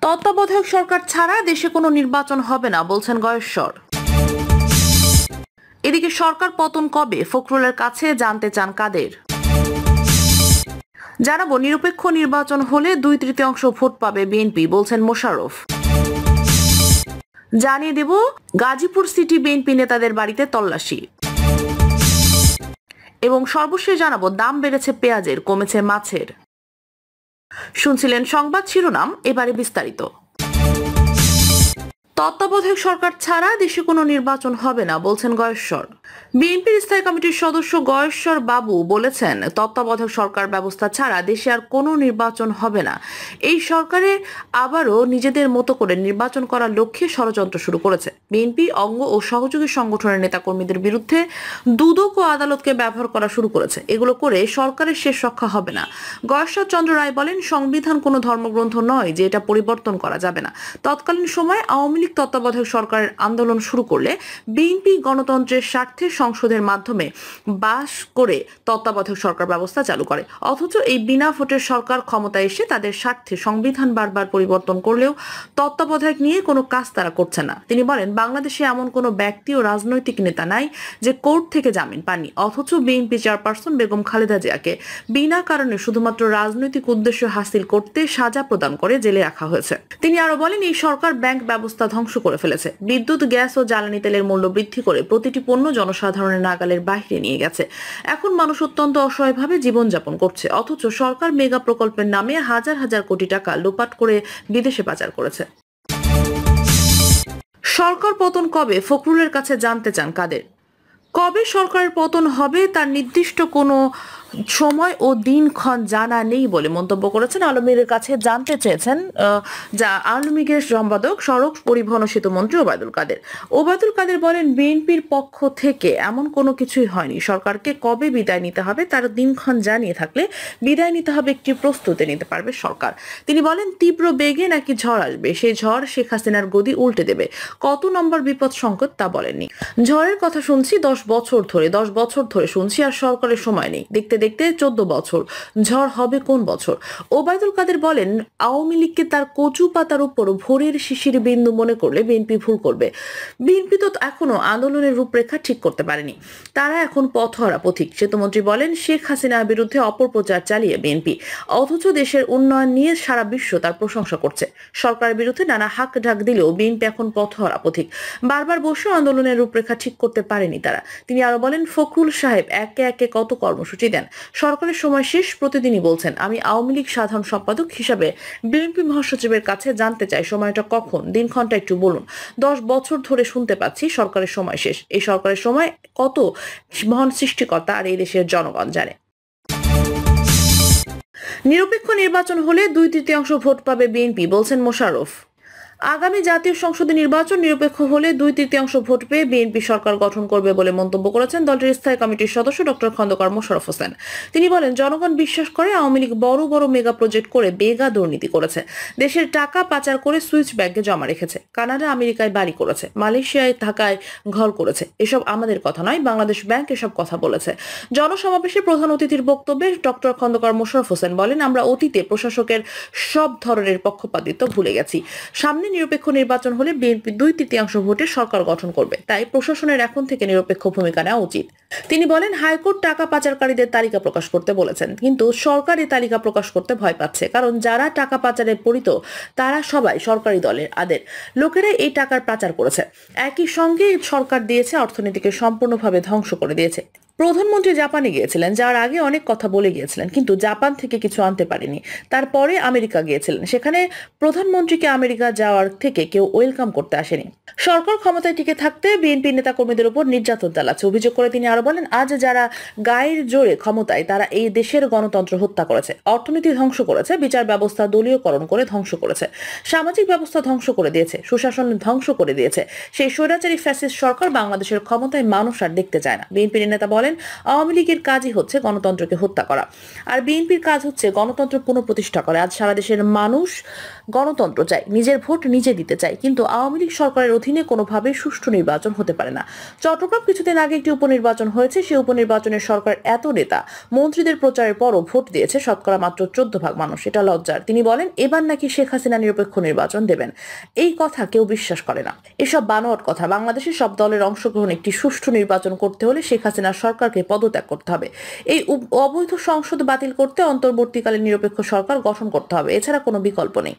তত্ত্বাবধায়ক সরকার ছাড়া দেশে কোনো নির্বাচন হবে না বলছেন গয়েশ্বর। এদিকে সরকার পতন কবে ফখরুলের কাছে জানতে চান কাদের। জানাবো নিরপেক্ষ নির্বাচন হলে 2/3 ভোট পাবে বিএনপি বলছেন মোশাররফ। জানিয়ে দেব গাজীপুর সিটি বিএনপি নেতাদের বাড়িতে তল্লাশি। এবং সর্বশেষ জানাবো দাম বেড়েছে পেঁয়াজের, কমেছে মাছের। শুনছিলেন সংবাদ শিরোনাম, এবারে বিস্তারিত। তত্ত্বাবধায়ক সরকার ছাড়া দেশে কোনো নির্বাচন হবে না বলছেন গয়েশ্বর। বিএনপির স্থায়ী কমিটির সদস্য গয়েশ্বর বাবু বলেছেন, তত্ত্বাবধায়ক সরকার ব্যবস্থা ছাড়া দেশে আর কোনো নির্বাচন হবে না। এই সরকারে আবারও নিজেদের মতো করে নির্বাচন করার লক্ষ্যে ষড়যন্ত্র শুরু করেছে। বিএনপি অঙ্গ ও সহযোগী সংগঠনের নেতাকর্মীদের বিরুদ্ধে দুদক ও আদালতকে ব্যবহার করা শুরু করেছে। এগুলো করে সরকারের শেষ রক্ষা হবে না। গয়েশ্বর চন্দ্র রায় বলেন, সংবিধান কোনো ধর্মগ্রন্থ নয় যে এটা পরিবর্তন করা যাবে না। তৎকালীন সময়ে আওয়ামী লীগ তত্ত্বাবধায়ক সরকারের আন্দোলন শুরু করলে বিএনপি গণতন্ত্রের স্বার্থে সংসদের মাধ্যমে বাস করে তত্ত্বাবধায়ক সরকার ব্যবস্থা চালু করে। অথচ এই বিনা ভোটের সরকার ক্ষমতায় এসে তাদের স্বার্থে সংবিধান বারবার পরিবর্তন করলেও তত্ত্বাবধায়ক নিয়ে কোনো কাজ তারা করছে না। তিনি বলেন, বাংলাদেশে এমন কোনো ব্যক্তি ও রাজনৈতিক নেতা নাই যে কোর্ট থেকে জামিন পাননি। অথচ বিএনপি চেয়ারপারসন বেগম খালেদা জিয়াকে বিনা কারণে শুধুমাত্র রাজনৈতিক উদ্দেশ্য হাসিল করতে সাজা প্রদান করে জেলে রাখা হয়েছে। তিনি আরো বলেন, এই সরকার ব্যাংক ব্যবস্থা ধ্বংস করে ফেলেছে। বিদ্যুৎ, গ্যাস ও জ্বালানি তেলের মূল্য বৃদ্ধি করে প্রতিটি পণ্য জনসাধারণের নাগালের বাইরে নিয়ে গেছে। এখন মানুষ অত্যন্ত অসহায়ভাবে জীবনযাপন করছে। অথচ সরকার মেগা প্রকল্পের নামে হাজার হাজার কোটি টাকা লোপাট করে বিদেশে পাচার করেছে। সরকার পতন কবে ফখরুলের কাছে জানতে চান কাদের। কবে সরকারের পতন হবে তার নির্দিষ্ট কোনো সময় ও দিনক্ষণ জানা নেই বলে মন্তব্য করেছেন। আলমগীরের কাছে জানতে চেয়েছেন যা আলমগীরের সম্পাদক সড়ক পরিবহন ও সেতু মন্ত্রী ওবায়দুল কাদের। ওবায়দুল কাদের বলেন, বিএনপির পক্ষ থেকে এমন কোনো কিছুই হয়নি। সরকারকে কবে বিদায় নিতে হবে তার দিনক্ষণ জানিয়ে থাকলে বিদায় নিতে হবে একটি প্রস্তুতি নিতে পারবে সরকার। তিনি বলেন, তীব্র বেগে নাকি ঝড় আসবে, সেই ঝড় শেখ হাসিনার গদি উল্টে দেবে। কত নম্বর বিপদ সংকট তা বলেননি। ঝড়ের কথা শুনছি 10 বছর ধরে শুনছি, আর সরকারের সময় নেই। দেখতে দেখতে 14 বছর, ঝড় হবে কোন বছর? ওবায়দুল কাদের বলেন, আওয়ামী লীগকে তার কচু পাতার উপর ভোরের শিশির বিন্দু মনে করলে বিএনপি ভুল করবে। বিএনপি তো এখনো আন্দোলনের রূপরেখা ঠিক করতে পারেনি, তারা এখন পথহারা পথিক। সেতুমন্ত্রী বলেন, শেখ হাসিনার বিরুদ্ধে অপপ্রচার চালিয়ে বিএনপি, অথচ দেশের উন্নয়ন নিয়ে সারা বিশ্ব তার প্রশংসা করছে। সরকারের বিরুদ্ধে নানা হাক ঢাক দিলেও বিএনপি এখন পথহারা পথিক। বারবার বসে আন্দোলনের রূপরেখা ঠিক করতে পারেনি তারা। তিনি আরো বলেন, ফখরুল সাহেব একে একে কত কর্মসূচি দেন, সরকারের সময় শেষ। প্রতিদিনই বলছেন, আমি আওয়ামী লীগ সাধারণ সম্পাদক হিসাবে বিএনপি মহাসচিবের কাছে জানতে চাই সময়টা কখন, দিনক্ষণটা একটু বলুন। 10 বছর ধরে শুনতে পাচ্ছি সরকারের সময় শেষ। এই সরকারের সময় কত মহান সৃষ্টিকর্তা আর এই দেশের জনগণ জানে। নিরপেক্ষ নির্বাচন হলে 2/3 ভোট পাবে বিএনপি বলছেন মোশাররফ। আগামী জাতীয় সংসদে নির্বাচন নিরপেক্ষ হলে 2/3 ভোট পেয়ে বিএনপি সরকার গঠন করবে বলে মন্তব্য করেছেন দলটির স্থায়ী কমিটির সদস্য ডক্টর খন্দকার মোশাররফ হোসেন। তিনি বলেন, জনগণ বিশ্বাস করে আওয়ামী লীগ বড় বড় মেগা প্রজেক্ট করে বেগা দুর্নীতি করেছে, দেশের টাকা পাচার করে সুইচ ব্যাংকে জমা রেখেছে, কানাডা আমেরিকায় বাড়ি করেছে, মালয়েশিয়ায় ঢাকায় ঘর করেছে। এসব আমাদের কথা নয়, বাংলাদেশ ব্যাংক এসব কথা বলেছে। জনসমাবেশে প্রধান অতিথির বক্তব্যে ডক্টর খন্দকার মোশাররফ হোসেন বলেন, আমরা অতীতে প্রশাসকের সব ধরনের পক্ষপাতিত্ব ভুলে গেছি। সামনে নিরপেক্ষ নির্বাচন হলে বিএনপি 2/3 ভোটে সরকার গঠন করবে, তাই প্রশাসনের এখন থেকে নিরপেক্ষ ভূমিকা নেওয়া উচিত। তিনি বলেন, হাইকোর্ট টাকা পাচারকারীদের তালিকা প্রকাশ করতে বলেছেন, কিন্তু সরকার এই তালিকা প্রকাশ করতে ভয় পাচ্ছে, কারণ যারা টাকা পাচারে পরিত তারা সবাই সরকারি দলের আদের লোকেরা এই টাকার পাচার করেছে। একই সঙ্গে সরকার দিয়েছে অর্থনীতিকে সম্পূর্ণভাবে ধ্বংস করে দিয়েছে। প্রধানমন্ত্রী জাপানে গিয়েছিলেন, যার আগে অনেক কথা বলে গিয়েছিলেন, কিন্তু জাপান থেকে কিছু আনতে পারেনি। তারপরে আমেরিকা গিয়েছিলেন, সেখানে প্রধানমন্ত্রীকে আমেরিকা যাওয়ার থেকে কেউ ওয়েলকাম করতে আসেনি। সরকার ক্ষমতায় টিকে থাকতে বিএনপি নেতাকর্মীদের উপর নির্যাতন চালাচ্ছে অভিযোগ করে তিনি আরো বলেন, আজ যারা গায়ের জোরে ক্ষমতায় তারা এই দেশের গণতন্ত্র হত্যা করেছে, অর্থনীতি ধ্বংস করেছে, বিচার ব্যবস্থা দলীয়করণ করে ধ্বংস করেছে, সামাজিক ব্যবস্থা ধ্বংস করে দিয়েছে, সুশাসন ধ্বংস করে দিয়েছে। সেই স্বৈরাচারী ফ্যাসিস্ট সরকার বাংলাদেশের ক্ষমতায় মানুষ আর দেখতে চায় না। বিএনপির নেতা বলেন, বলেন, আওয়ামী লীগের কাজই হচ্ছে গণতন্ত্রকে হত্যা করা, আর বিএনপির কাজ হচ্ছে গণতন্ত্র পুনঃপ্রতিষ্ঠা করা। আজ সারা দেশের মানুষ গণতন্ত্র চায়, নিজের ভোট নিজে দিতে চায়, কিন্তু আওয়ামী লীগ সরকারের অধীনে কোনোভাবেই সুষ্ঠু নির্বাচন হতে পারে না। চট্টগ্রাম কিছুদিন আগে একটি উপনির্বাচন হয়েছে, সেই উপনির্বাচনের সরকার এত নেতা মন্ত্রীদের প্রচারের পরও ভোট দিয়েছে শতকরা মাত্র 14% মানুষ। এটা লজ্জার। তিনি বলেন, এবার নাকি শেখ হাসিনা নিরপেক্ষ নির্বাচন দেবেন। এই কথা কেউ বিশ্বাস করে না, এসব বানোয়াট কথা। বাংলাদেশের সব দলের অংশগ্রহণ একটি সুষ্ঠু নির্বাচন করতে হলে শেখ হাসিনার সরকারকে পদত্যাগ করতে হবে। এই অবৈধ সংসদ বাতিল করতে অন্তর্বর্তীকালীন নিরপেক্ষ সরকার গঠন করতে হবে, এছাড়া কোনো বিকল্প নেই।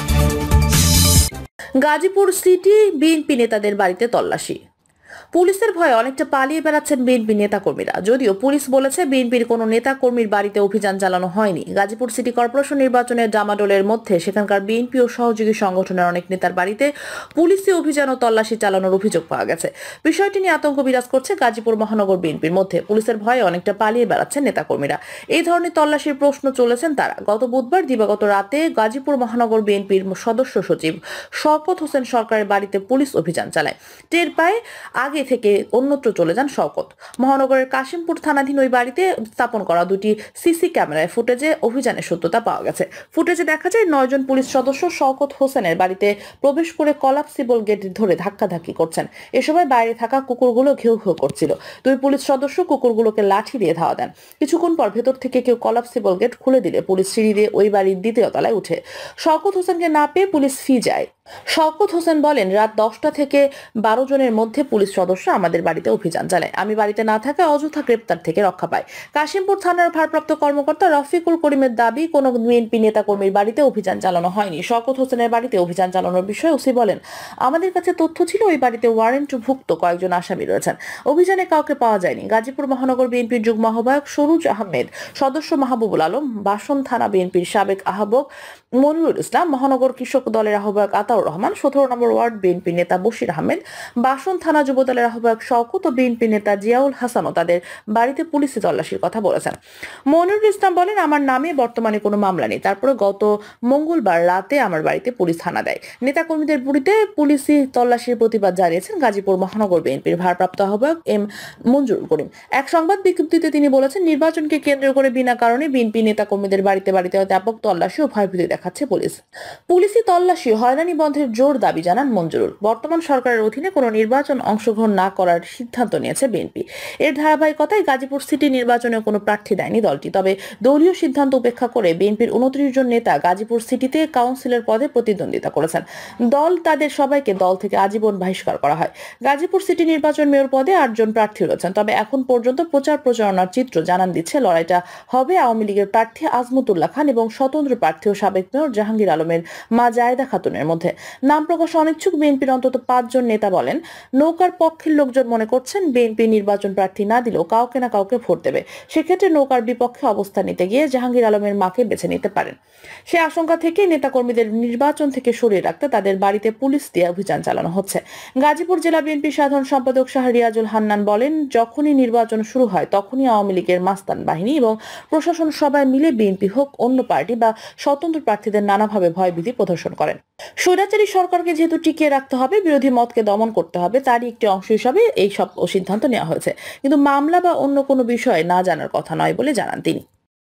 গাজীপুর সিটি বিএনপি নেতাদের বাড়িতে তল্লাশি। পুলিশের ভয়ে অনেকটা পালিয়ে বেড়াচ্ছেন বিএনপি নেতাকর্মীরা। যদিও পুলিশ বলেছে বিএনপির কোনো নেতাকর্মীর বাড়িতে অভিযান চালানো হয়নি। গাজীপুর সিটি কর্পোরেশন নির্বাচনের ডামাডোলের মধ্যে সেখানকার বিএনপি ও সহযোগী সংগঠনের অনেক নেতার বাড়িতে পুলিশি অভিযান ও তল্লাশি চালানোর অভিযোগ পাওয়া গেছে। বিষয়টি নিয়ে আতঙ্ক বিরাজ করছে গাজীপুর মহানগর বিএনপির মধ্যে। পুলিশের ভয়ে অনেকটা পালিয়ে বেড়াচ্ছেন নেতাকর্মীরা। এই ধরনের তল্লাশির প্রশ্ন চলেছেন তারা। গত বুধবার দিবাগত রাতে গাজীপুর মহানগর বিএনপির সদস্য সচিব শওকত হোসেন সরকারের বাড়িতে পুলিশ অভিযান চালায়। টের পায় আগে থেকে অন্যত্র চলে যান শওকত। মহানগরের কাশিমপুর থানাধীন ওই বাড়িতে স্থাপন করা দুটি সিসি ক্যামেরায় ফুটেজে অভিযানের সত্যতা পাওয়া গেছে। ফুটেজে দেখা যায় 9 জন পুলিশ সদস্য শওকত হোসেনের বাড়িতে প্রবেশ করে কলাপসিবল গেট ধরে ধাক্কাধাক্কি করছেন। এ সময় বাইরে থাকা কুকুরগুলো ঘেউ ঘেউ করছিল। 2 পুলিশ সদস্য কুকুরগুলোকে লাঠি দিয়ে ধাওয়া দেন। কিছুক্ষণ পর ভেতর থেকে কেউ কলাপসিবল গেট খুলে দিলে পুলিশ সিঁড়ি দিয়ে ওই বাড়ির 2য় তলায় উঠে। শওকত হোসেনকে না পেয়ে পুলিশ যায়। শওকত হোসেন বলেন, রাত 10টা থেকে 12 জনের মধ্যে পুলিশ সদস্য আমাদের বাড়িতে অভিযান চালায়। আমি বাড়িতে না থাকায় অযথা গ্রেপ্তার থেকে রক্ষা পাই। কাশিমপুর থানার ভারপ্রাপ্ত কর্মকর্তা রফিকুল করিমের দাবি, কোনো বিএনপি নেতাকর্মীর বাড়িতে অভিযান চালানো হয়নি। শওকত হোসেনের বাড়িতে অভিযান চালানোর বিষয়ে ওসি বলেন, আমাদের কাছে তথ্য ছিল ওই বাড়িতে ওয়ারেন্টভুক্ত কয়েকজন আসামি রয়েছেন। অভিযানে কাউকে পাওয়া যায়নি। গাজীপুর মহানগর বিএনপির যুগ্ম আহ্বায়ক সরুজ আহমেদ, সদস্য মাহবুবুল আলম, বাসন থানা বিএনপির সাবেক আহ্বায়ক মনিরুল ইসলাম, মহানগর কৃষক দলের আহ্বায়ক আতাউর রহমান, 17 নম্বর ওয়ার্ড বিএনপি নেতা বশির আহমেদ, বাসন থানা যুব দলের আহ্বায়ক শওকত ও বিএনপি নেতা জিয়াউল হাসানও তাদের বাড়িতে পুলিশি তল্লাশির কথা বলেছেন। মনিরুল ইসলাম বলেন, আমার নামে বর্তমানে কোনো মামলা নেই, তারপরে গত মঙ্গলবার রাতে আমার বাড়িতে পুলিশ হানা দেয়। নেতাকর্মীদের বাড়িতে পুলিশি তল্লাশির প্রতিবাদ জানিয়েছেন গাজীপুর মহানগর বিএনপির ভারপ্রাপ্ত আহ্বায়ক এম মঞ্জুরুল করিম। এক সংবাদ বিজ্ঞপ্তিতে তিনি বলেছেন, নির্বাচনকে কেন্দ্র করে বিনা কারণে বিএনপি নেতাকর্মীদের বাড়িতে ব্যাপক তল্লাশি ও ভয়ভীতি দেখাচ্ছে পুলিশ। পুলিশি তল্লাশি হয়রানি বন্ধের জোর দাবি জানান মঞ্জুরুল। বর্তমান সরকারের অধীনে কোনো নির্বাচন অংশগ্রহণ না করার সিদ্ধান্ত নিয়েছে বিএনপি। এর ধারাবাহিকতায় গাজীপুর সিটি নির্বাচনে কোনো প্রার্থী দেয়নি দলটি। তবে দলীয় সিদ্ধান্ত উপেক্ষা করে বিএনপির 29 জন নেতা গাজীপুর সিটিতে কাউন্সিলর পদে প্রতিদ্বন্দ্বিতা করেছেন। দল তাদের সবাইকে দল থেকে আজীবন বহিষ্কার করা হয়। গাজীপুর সিটি নির্বাচন মেয়র পদে 8 জন প্রার্থী রয়েছেন। তবে এখন পর্যন্ত প্রচারণার চিত্র জানান দিচ্ছে লড়াইটা হবে আওয়ামী লীগের প্রার্থী আজমতুল্লাহ খান এবং স্বতন্ত্র প্রার্থী ও সাবেক মেয়র জাহাঙ্গীর আলমের মা জায়েদা খাতুনের মধ্যে। নাম প্রকাশে অনিচ্ছুক বিএনপির অন্তত 5 জন নেতা বলেন, নৌকার পক্ষের লোকজন মনে করছেন বিএনপি নির্বাচন প্রার্থী না দিলেও কাউকে না কাউকে ভোট দেবে। সেক্ষেত্রে নৌকার বিপক্ষে অবস্থান নিতে গিয়ে জাহাঙ্গীর আলমের মাকে বেছে নিতে পারেন। সে আশঙ্কা থেকে নেতাকর্মীদের নির্বাচন থেকে সরিয়ে রাখতে তাদের বাড়িতে পুলিশ দিয়ে অভিযান চালানো হচ্ছে। গাজীপুর জেলা বিএনপি সাধারণ সম্পাদক শাহ রিয়াজুল হান্নান বলেন, যখনই নির্বাচন শুরু হয় তখনই আওয়ামী লীগের মাস্তান বাহিনী এবং প্রশাসন সবাই মিলে বিএনপি হোক অন্য পার্টি বা স্বতন্ত্র প্রার্থীদের নানাভাবে ভয়ভীতি প্রদর্শন করেন। স্বৈরাচারী সরকারকে যেহেতু টিকিয়ে রাখতে হবে, বিরোধী মতকে দমন করতে হবে, তারই একটি অংশ হিসাবে এই সব সিদ্ধান্ত নেওয়া হয়েছে। কিন্তু মামলা বা অন্য কোনো বিষয়ে না জানার কথা নয় বলে জানান তিনি।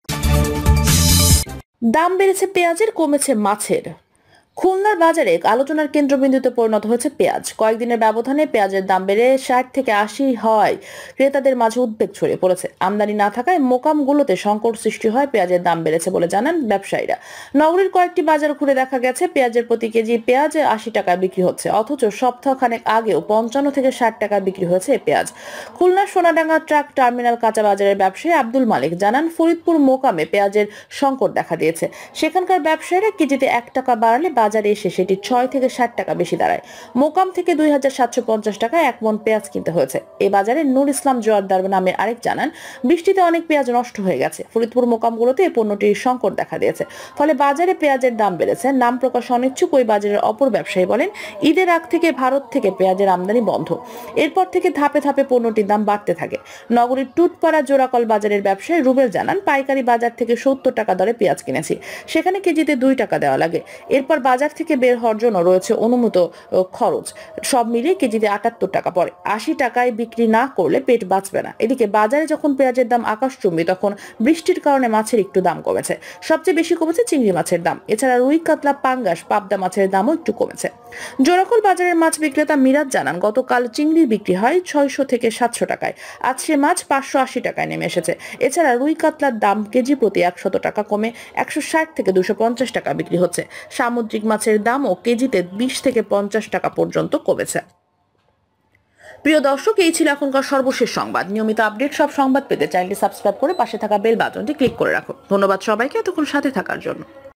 দাম বেড়েছে পেঁয়াজের, কমেছে মাছের। খুলনার বাজারে আলোচনার কেন্দ্রবিন্দুতে পরিণত হয়েছে পেঁয়াজ। কয়েকদিনের ব্যবধানে পেঁয়াজের দাম বেড়ে 60 থেকে 80 হওয়ায় ক্রেতাদের মাঝে উদ্বেগ ছড়িয়ে পড়েছে। আমদানি না থাকায় মোকামগুলোতে সংকট সৃষ্টি হয় পেঁয়াজের দাম বেড়েছে বলে জানান ব্যবসায়ীরা। নগরীর কয়েকটি বাজার ঘুরে দেখা গেছে পেঁয়াজের প্রতি কেজি পেঁয়াজ 80 টাকায় বিক্রি হচ্ছে, অথচ সপ্তাহখানেক আগেও 55 থেকে 60 টাকায় বিক্রি হয়েছে পেঁয়াজ। খুলনার সোনাডাঙ্গা ট্রাক টার্মিনাল কাঁচা বাজারের ব্যবসায়ী আব্দুল মালিক জানান, ফরিদপুর মোকামে পেঁয়াজের সংকট দেখা দিয়েছে। সেখানকার ব্যবসায়ীরা কেজিতে 1 টাকা বাড়ালে বাজারে এসে সেটি 6 থেকে 60 টাকা বেশি দাঁড়ায়। মোকাম থেকে 2750 টাকায় 1 মণ পেঁয়াজ কিনতে হয়েছে। এই বাজারে নূর ইসলাম জোয়ারদার নামে আরেক জানান, বৃষ্টিতে অনেক পেঁয়াজ নষ্ট হয়ে গেছে। ফরিদপুর মোকামগুলোতে এই পণ্যটির সংকট দেখা দিয়েছে, ফলে বাজারে পেঁয়াজের দাম বেড়েছে। নাম প্রকাশ অনিচ্ছুক ওই বাজারের অপর ব্যবসায়ী বলেন, ঈদের আগ থেকে ভারত থেকে পেঁয়াজের আমদানি বন্ধ। এরপর থেকে ধাপে ধাপে পণ্যটির দাম বাড়তে থাকে। নগরীর টুটপাড়া জোড়াকল বাজারের ব্যবসায়ী রুবেল জানান, পাইকারি বাজার থেকে 70 টাকা দরে পেঁয়াজ কিনেছি, সেখানে কেজিতে 2 টাকা দেওয়া লাগে। এরপর বাজার থেকে বের হওয়ার জন্য রয়েছে অনুমিত খরচ। সব মিলিয়ে কেজিতে 78 টাকা পড়ে। 80 টাকায় বিক্রি না করলে পেট বাঁচবে না। এদিকে বাজারে যখন পেঁয়াজের দাম আকাশচুম্বী, তখন বৃষ্টির কারণে মাছের একটু দাম কমেছে। সবচেয়ে বেশি কমেছে চিংড়ি মাছের দাম। এছাড়া রুই, কাতলা, পাঙ্গাস, পাবদা মাছের দামও একটু কমেছে। জোড়াখোল বাজারের মাছ বিক্রেতা মিরাজ জানান, গতকাল চিংড়ির বিক্রি হয় 600 থেকে 700 টাকায়। আজ সে মাছ 580 টাকায় নেমে এসেছে। এছাড়া রুই কাতলার দাম কেজি প্রতি 100 টাকা কমে 160 থেকে 250 টাকা বিক্রি হচ্ছে। সামুদ্রিক মাছের দামও কেজিতে 20 থেকে 50 টাকা পর্যন্ত কমেছে। প্রিয় দর্শক, এই ছিল এখনকার সর্বশেষ সংবাদ। নিয়মিত আপডেট সব সংবাদ পেতে চ্যানেলটি সাবস্ক্রাইব করে পাশে থাকা বেল বাটনটি ক্লিক করে রাখুন। ধন্যবাদ সবাইকে এতক্ষণ সাথে থাকার জন্য।